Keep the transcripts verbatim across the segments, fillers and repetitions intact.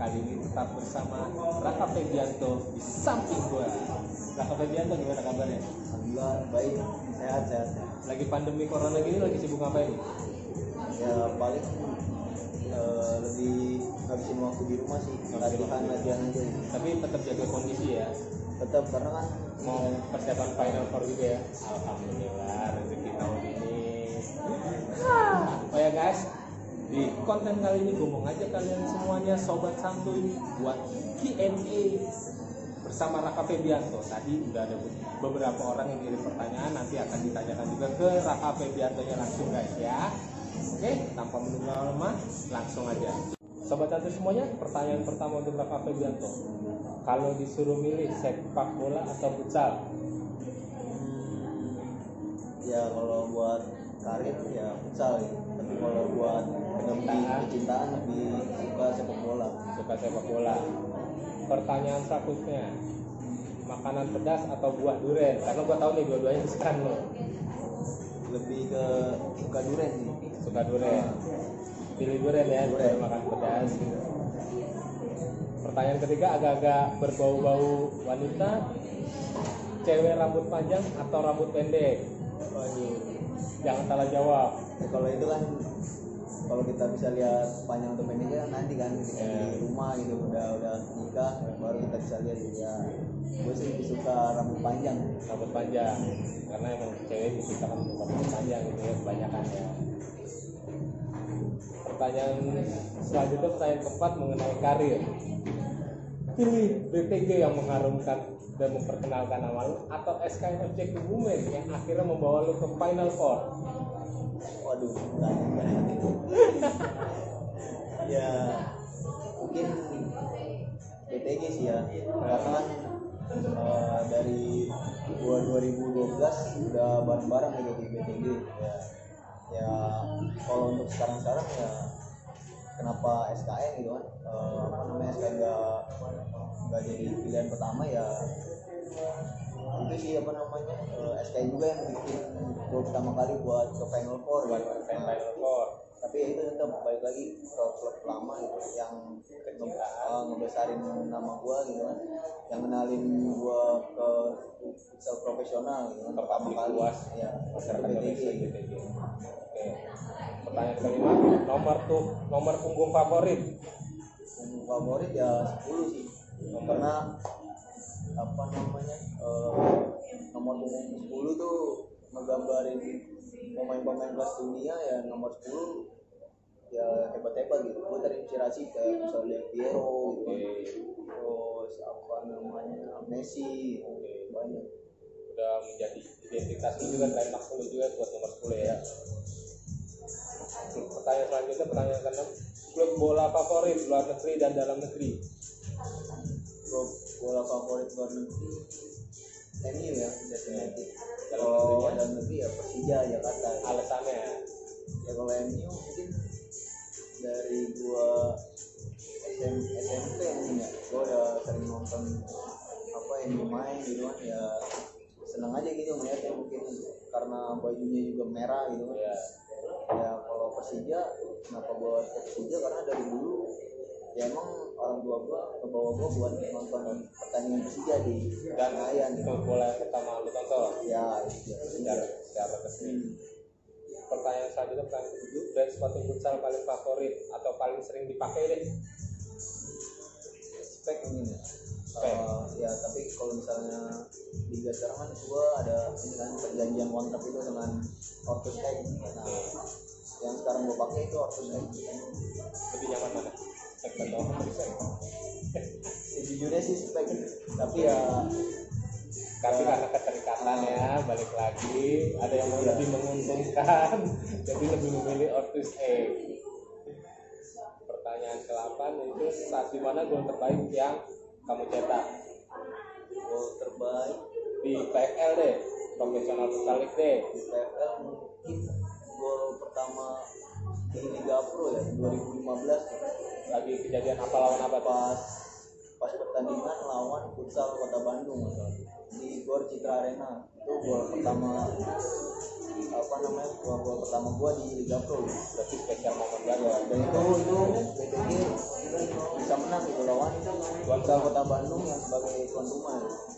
Kali ini tetap bersama Raka Febianto di samping gua. Raka Febianto, gimana kabarnya? Alhamdulillah baik, sehat sehat. Lagi pandemi corona gini lagi sibuk ngapain nih? Ya paling uh, lebih ngabisin waktu di rumah sih, latihan latihan aja. Tapi tetap jaga kondisi ya. Tetap karena kan Mau persiapan Final Four juga ya. Alhamdulillah rezeki tahun ini. Oh ya guys, di konten kali ini gue mau ngajak kalian semuanya sobat santuy buat Q and A bersama Raka Febianto. Tadi udah ada beberapa orang yang kirim pertanyaan, nanti akan ditanyakan juga ke Raka Febiantonya langsung guys ya. Oke, tanpa menunggu lama, langsung aja. Sobat santuy semuanya, pertanyaan pertama untuk Raka Febianto. Kalau disuruh milih sepak bola atau futsal? ya kalau buat karir ya futsal ya. Tapi kalau buat lebih kecintaan lebih suka sepak bola. Suka sepak bola. Pertanyaan selanjutnya, makanan pedas atau buah durian? Karena gua tahu nih dua-duanya kesukaan lo. Lebih ke suka durian sih. Suka durian. Pilih durian ya, durian makan pedas. Pertanyaan ketiga agak-agak berbau-bau wanita, cewek rambut panjang atau rambut pendek? Waduh. Jangan salah jawab. Ya, kalau itu kan kalau kita bisa lihat panjang atau pendeknya nanti kan ketika Yeah. di rumah gitu udah udah nikah baru kita bisa lihat ya. Gue sih lebih suka rambut panjang. Rambut panjang, karena emang cewek diciptakan untuk rambut panjang gitu ya kebanyakan ya. Pertanyaan selanjutnya, pertanyaan keempat mengenai karir. Pilih B T G yang mengharumkan dan memperkenalkan nama lu atau S K M F C Kebumen yang akhirnya membawa lu ke Final Four? Waduh, enggak banget itu. Ya mungkin B T G sih ya, karena kan uh, dari gua dua ribu dua belas udah bareng-bareng ya di B T G ya. Ya kalau untuk sekarang-sekarang ya kenapa S K N gitu kan, uh, apa namanya S K N nggak nggak jadi pilihan pertama ya. Itu sih apa namanya uh, S K N juga yang bikin gue pertama kali buat ke Final Four Buat gitu. ke Final Four. Tapi ya itu tetap balik lagi ke klub lama gitu yang nge- uh, ngebesarin nama gue gitu kan, yang kenalin gue ke futsal profesional gitu kan, Ke pertama publik kali luas ya masyarakat B T G. Indonesia B T G. Oke. Pertanyaan kelima, nomor tuh nomor punggung favorit? Yang favorit ya sepuluh sih, karena apa namanya uh, nomor punggung sepuluh tuh ngegambarin pemain-pemain kelas dunia ya. Nomor sepuluh ya hebat-hebat gitu. Gue terinspirasi kayak misalnya Piero gitu, Oke. terus apa namanya Messi, banyak. Udah menjadi identitas lu juga, trademark lu juga buat nomor sepuluh ya. Pertanyaan selanjutnya, pertanyaan keenam, klub bola favorit luar negeri dan dalam negeri? Klub bola favorit luar negeri M U ya, definitif. Dalam Kalau negerinya? dalam negeri ya Persija Jakarta. Alasannya? Ya kalau M U mungkin dari gua S M S M P mungkin ya, gua udah sering nonton apa yang main gitu kan ya, seneng aja gitu melihatnya, mungkin karena bajunya juga merah gitu kan. Ya. Ya kalau Persija, kenapa gua ke Persija karena dari dulu ya emang orang tua gua ngebawa gua buat nonton pertandingan Persija di Dan Senayan gitu. klub bola yang pertama lu tonton? Ya itu Secara secara resmi. Hmm. Pertanyaan selanjutnya, pertanyaan ketujuh, brand sepatu futsal paling favorit atau paling sering dipakai deh? Spek mungkin ya. Spek. Uh, ya tapi kalau misalnya liga sekarang kan gua ada ini kan perjanjian kontrak itu dengan Ortus X. Nah yang sekarang gua pakai itu Ortus X. Lebih nyaman mana? Spek atau Ortus? Sejujurnya sih spek, tapi ya Tapi karena keterikatan ya, balik lagi ada yang mau lebih menguntungkan, jadi lebih memilih Ortus X. Pertanyaan ke delapan itu, saat dimana gol terbaik yang kamu cetak? gol terbaik Di P F L deh, profesional futsal league deh. di P F L mungkin gol pertama di Liga Pro ya dua ribu lima belas Lagi kejadian apa, lawan apa tuh? pas pas pertandingan lawan futsal Kota Bandung di Gor Citra Arena. Itu gol pertama apa namanya gol gol pertama gua di Liga Pro. Berarti spesial momen banget. Ya, dan itu itu B T G kemungkinan bisa menang gitu lawan Tuan Kota Bandung yang sebagai tuan rumah.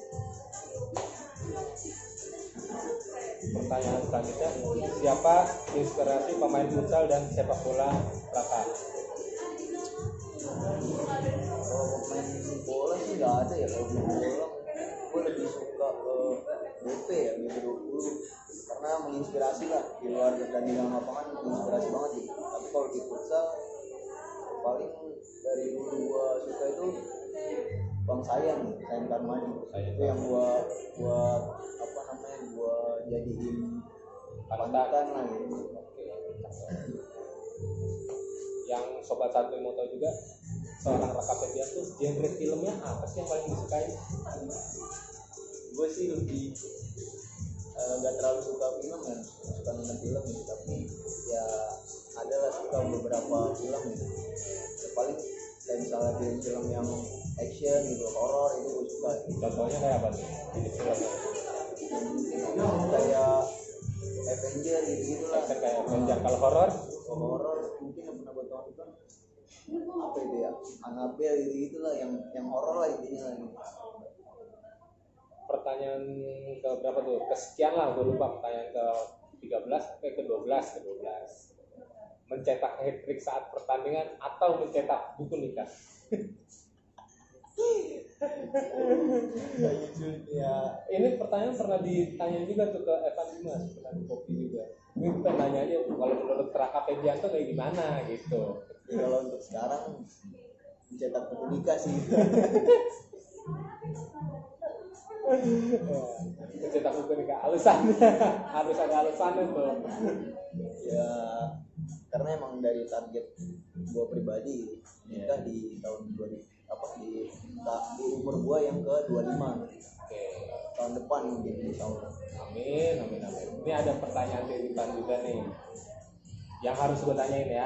Pertanyaan selanjutnya, siapa inspirasi pemain futsal dan sepak bola Raka? Kalau pemain bola sih nggak ada ya. Kalau pemain bola gue lebih suka ke B P ya, B P dua puluh, karena menginspirasi lah di luar dan di dalam lapangan, menginspirasi banget gitu. Tapi kalau di futsal paling dari dulu gue suka itu Bang Sayang, Sayang Karmani. Itu yang gua buat apa namanya gua jadiin panutan lah gitu. Yang sobat satu mau tahu juga, seorang Raka Febian tuh genre filmnya apa sih yang paling disukai? Gue sih lebih uh, gak terlalu suka film ya, suka nonton film gitu, tapi ya adalah suka beberapa film gitu. Ya, paling kayak misalnya film-film yang action gitu, horor itu gue suka. Contohnya kayak apa sih? Ini filmnya? Kayak Avenger gitu-gitu lah. Kayak Avenger. Kalau horor? Horor mungkin yang pernah gue tonton apa itu ya? Annabelle gitu-gitu lah, yang yang horor lah intinya lah. Gitu. Pertanyaan ke berapa tuh? Kesekian lah, gue lupa. Pertanyaan ke tiga belas, eh ke dua belas, ke dua belas. Mencetak hat-trick saat pertandingan atau mencetak buku nikah? Ya, ini pertanyaan pernah ditanya juga tuh ke Evan Dimas, pernah di kopi juga. Ini kita nanya aja kalau menurut Raka Febianto kayak gimana gitu. Jadi kalau untuk sekarang mencetak buku nikah sih. Mencetak buku nikah, alasannya harus ada alasannya tuh. Ya karena emang dari target gue pribadi nikah di tahun dua ribu apa di di umur gue yang ke dua puluh lima. Oke. Tahun depan mungkin insya Allah. Amin, amin, amin. Ini ada pertanyaan titipan juga nih yang harus gue tanyain ya.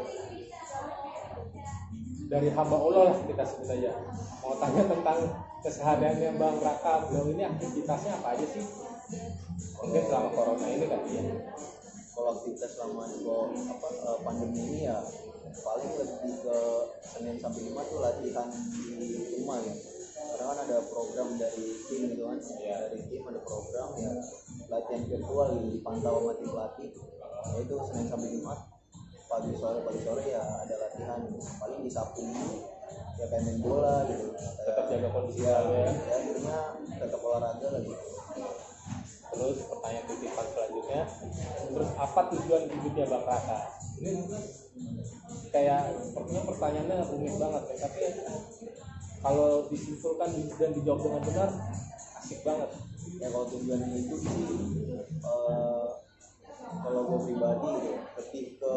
Dari hamba Allah lah kita sebut aja. Mau tanya tentang kesehariannya Bang Raka, beliau ini aktivitasnya apa aja sih? Mungkin selama corona ini kan ya. Kalau aktivitas selama apa pandemi ini ya paling lebih ke Senin sampai Jumat tuh latihan di rumah ya. Karena kan ada program dari tim gitu kan, ya, dari tim ada program ya latihan virtual gitu, dipantau sama tim pelatih. Ya itu Senin sampai Jumat pagi sore pagi sore ya ada latihan gitu. Paling di Sabtu ini ya kayak main bola gitu. Tetap jaga kondisi ya, ya. ya akhirnya tetap olahraga lagi. Terus pertanyaan titipan selanjutnya, terus apa tujuan hidupnya Bang Raka? Ini kayak sepertinya pertanyaannya rumit banget ya, tapi kalau disimpulkan dan dijawab dengan benar asik banget. Ya kalau tujuan hidup sih uh, kalau gue pribadi gitu, lebih ke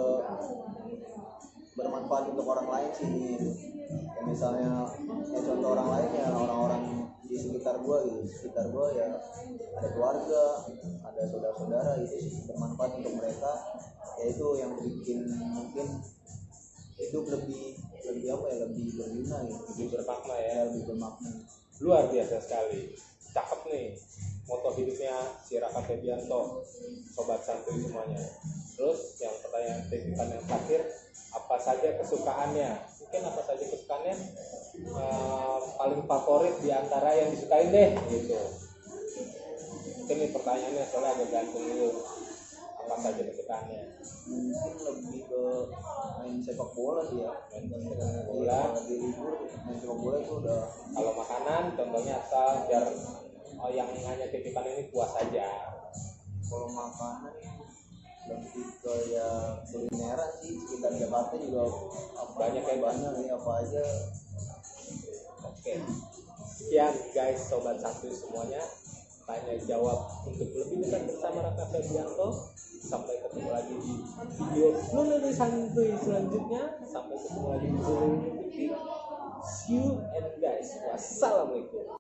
bermanfaat untuk orang lain sih gitu. Ya misalnya ya contoh orang lain ya orang-orang di sekitar gue gitu, sekitar gue ya ada keluarga, ada saudara-saudara, itu sih bermanfaat untuk mereka. Ya itu yang bikin mungkin hidup lebih lebih apa ya lebih berguna gitu, Lebih bermakna ya. ya lebih bermakna. Luar biasa sekali, cakep nih moto hidupnya si Raka Febianto, sobat santuy semuanya. Terus yang pertanyaan titipan yang terakhir, apa saja kesukaannya? Mungkin apa saja kesukaannya uh, paling favorit di antara yang disukain deh gitu. Mungkin ini pertanyaannya soalnya agak gantung dulu. Apa saja kesukaannya? Mungkin lebih ke main sepak bola sih ya, Main sepak bola. Lagi libur main sepak bola itu udah. Kalau makanan contohnya asal biar oh, yang hanya titipan ini puas saja. Kalau makanan lebih ke ya kulineran sih, sekitar Jakarta juga apa, Banyak ya, banyak ya apa aja. Oke. Sekian guys sobat santuy semuanya, tanya jawab untuk lebih dekat bersama Raka Febianto. Sampai ketemu lagi di video Nununi Santuy selanjutnya. Sampai ketemu lagi di video. See you and guys, wassalamualaikum.